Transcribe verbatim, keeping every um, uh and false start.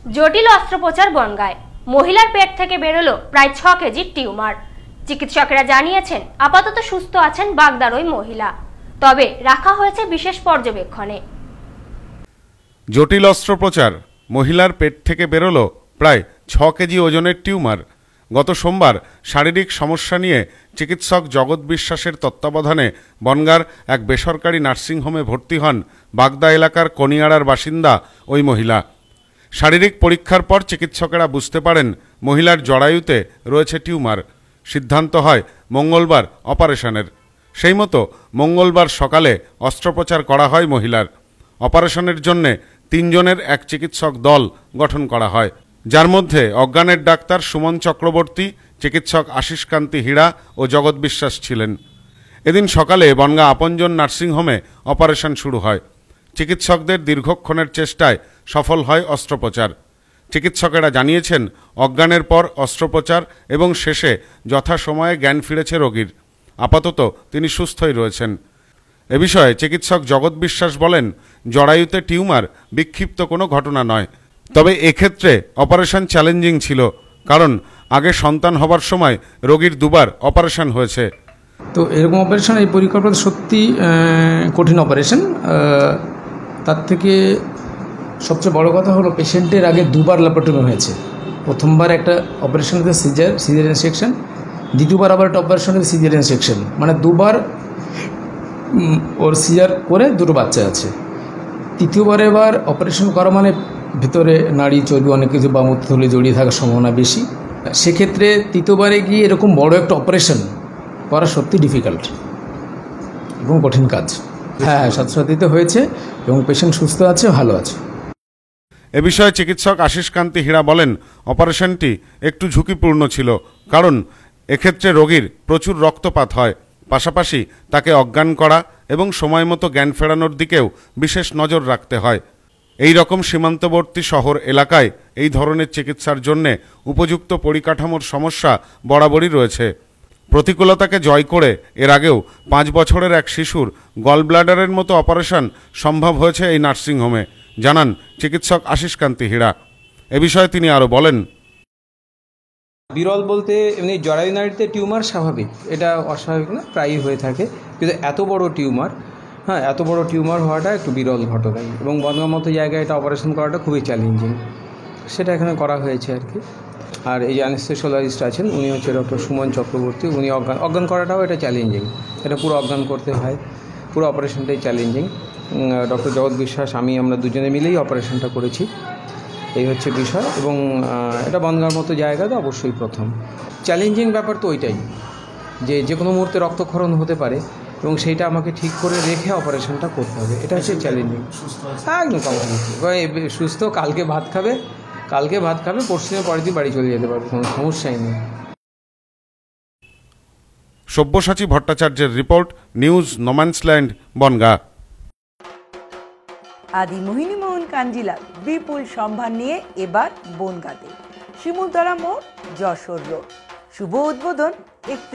জটিল অস্ত্রোপচার বনগাঁয় মহিলার পেট থেকে বেরোলো প্রায় ছ কেজি টিউমার। চিকিৎসকেরা জানিয়েছেন আপাতত সুস্থ আছেন বাগদার ওই মহিলা, তবে রাখা হয়েছে বিশেষ পর্যবেক্ষণে। জটিল অস্ত্রোপচার, মহিলার পেট থেকে বেরোলো প্রায় ছ কেজি ওজনের টিউমার। গত সোমবার শারীরিক সমস্যা নিয়ে চিকিৎসক জগৎ বিশ্বাসের তত্ত্বাবধানে বনগাঁর এক বেসরকারি নার্সিংহোমে ভর্তি হন বাগদা এলাকার কনিয়াড়ার বাসিন্দা ওই মহিলা। শারীরিক পরীক্ষার পর চিকিৎসকেরা বুঝতে পারেন মহিলার জরায়ুতে রয়েছে টিউমার। সিদ্ধান্ত হয় মঙ্গলবার অপারেশনের। সেই মতো মঙ্গলবার সকালে অস্ত্রোপচার করা হয় মহিলার। অপারেশনের জন্যে তিনজনের এক চিকিৎসক দল গঠন করা হয়, যার মধ্যে অজ্ঞানের ডাক্তার সুমন চক্রবর্তী, চিকিৎসক আশিস কান্তি হীরা ও জগৎ বিশ্বাস ছিলেন। এদিন সকালে বনগাঁ আপনজন নার্সিংহোমে অপারেশন শুরু হয়। চিকিৎসকদের দীর্ঘক্ষণের চেষ্টায় সফল হয় অস্ত্রোপচার। চিকিৎসকেরা জানিয়েছেন অজ্ঞানের পর অস্ত্রোপচার এবং শেষে যথাসময়ে জ্ঞান ফিরেছে রোগীর। আপাতত তিনি সুস্থই রয়েছেন। এ বিষয়ে চিকিৎসক জগৎ বিশ্বাস বলেন, জরায়ুতে টিউমার বিক্ষিপ্ত কোনো ঘটনা নয়, তবে এক্ষেত্রে অপারেশন চ্যালেঞ্জিং ছিল, কারণ আগে সন্তান হবার সময় রোগীর দুবার অপারেশন হয়েছে। তো এরকম অপারেশন, এই পরিকল্পনা সত্যি কঠিন অপারেশন। তার থেকে সবচেয়ে বড় কথা হলো পেশেন্টের আগে দুবার ল্যাপারটমি হয়েছে। প্রথমবার একটা অপারেশন হয়েছে সিজার সিজারিয়ান সেকশন, দ্বিতীয়বার আবার একটা অপারেশন হয়েছে সিজারিয়ান সেকশন, মানে দুবার ওর সিজার করে দুটো বাচ্চা আছে। তৃতীয়বার এবার অপারেশন করা মানে ভিতরে নাড়ি চর্বি অনেক কিছু বা মূত্রথলি জড়িয়ে থাকার সম্ভাবনা বেশি। সেক্ষেত্রে তৃতীয়বারে গিয়ে এরকম বড় একটা অপারেশন করা সত্যি ডিফিকাল্ট এবং কঠিন কাজ। হ্যাঁ, স্বাস্থ্যসাথীতে হয়েছে এবং পেশেন্ট সুস্থ আছে, ভালো আছে। এ বিষয়ে চিকিৎসক আশিস কান্তি হীরা বলেন, অপারেশনটি একটু ঝুঁকিপূর্ণ ছিল, কারণ এক্ষেত্রে রোগীর প্রচুর রক্তপাত হয়। পাশাপাশি তাকে অজ্ঞান করা এবং সময় মতো জ্ঞান ফেরানোর দিকেও বিশেষ নজর রাখতে হয়। এই রকম সীমান্তবর্তী শহর এলাকায় এই ধরনের চিকিৎসার জন্যে উপযুক্ত পরিকাঠামোর সমস্যা বরাবরই রয়েছে। প্রতিকূলতাকে জয় করে এর আগেও পাঁচ বছরের এক শিশুর গলব্লাডারের মতো অপারেশন সম্ভব হয়েছে এই নার্সিংহোমে, জানান চিকিৎসক আশিস কান্তি হীরা। এ বিষয়ে তিনি আরও বলেন, বিরল বলতে এমনি জরায়ু নাড়িতে টিউমার স্বাভাবিক, এটা অস্বাভাবিক না, প্রায়ই হয়ে থাকে, কিন্তু এত বড় টিউমার, হ্যাঁ এত বড় টিউমার হওয়াটা একটু বিরল ঘটনা এবং বনগাঁর মতো জায়গায় এটা অপারেশন করাটা খুবই চ্যালেঞ্জিং। সেটা এখানে করা হয়েছে আর কি। আর এই অ্যানেস্থেসিওলজিস্ট আছেন, উনি হচ্ছে ডক্টর সুমন চক্রবর্তী, উনি অজ্ঞান অজ্ঞান করাটাও এটা চ্যালেঞ্জিং, এটা পুরো অজ্ঞান করতে হয়, পুরো অপারেশনটাই চ্যালেঞ্জিং। ডক্টর জগৎ বিশ্বাস, আমি আমরা দুজনে মিলেই অপারেশনটা করেছি, এই হচ্ছে বিষয়। এবং এটা বনগাঁর মতো জায়গাতে অবশ্যই প্রথম। চ্যালেঞ্জিং ব্যাপার তো ওইটাই যে যে কোনো মুহূর্তে রক্তক্ষরণ হতে পারে এবং সেইটা আমাকে ঠিক করে রেখে অপারেশনটা করতে হবে, এটা হচ্ছে চ্যালেঞ্জিং। হ্যাঁ, একদম কমপ্লিট সুস্থ, কালকে ভাত খাবে, কালকে ভাত খাবে পরশু দিনের পরের দিন বাড়ি চলে যেতে পারবে, কোনো সমস্যাই নেই। সব্যসাচী ভট্টাচার্যের রিপোর্ট, নিউজ নোম্যান্সল্যান্ড, বনগাঁ। আদি মোহিনী মোহন কাঞ্জিলা বিপুল সম্ভার নিয়ে এবার বনগাঁতে শিমুলতলা মোড়, যশোর রোড। শুভ উদ্বোধন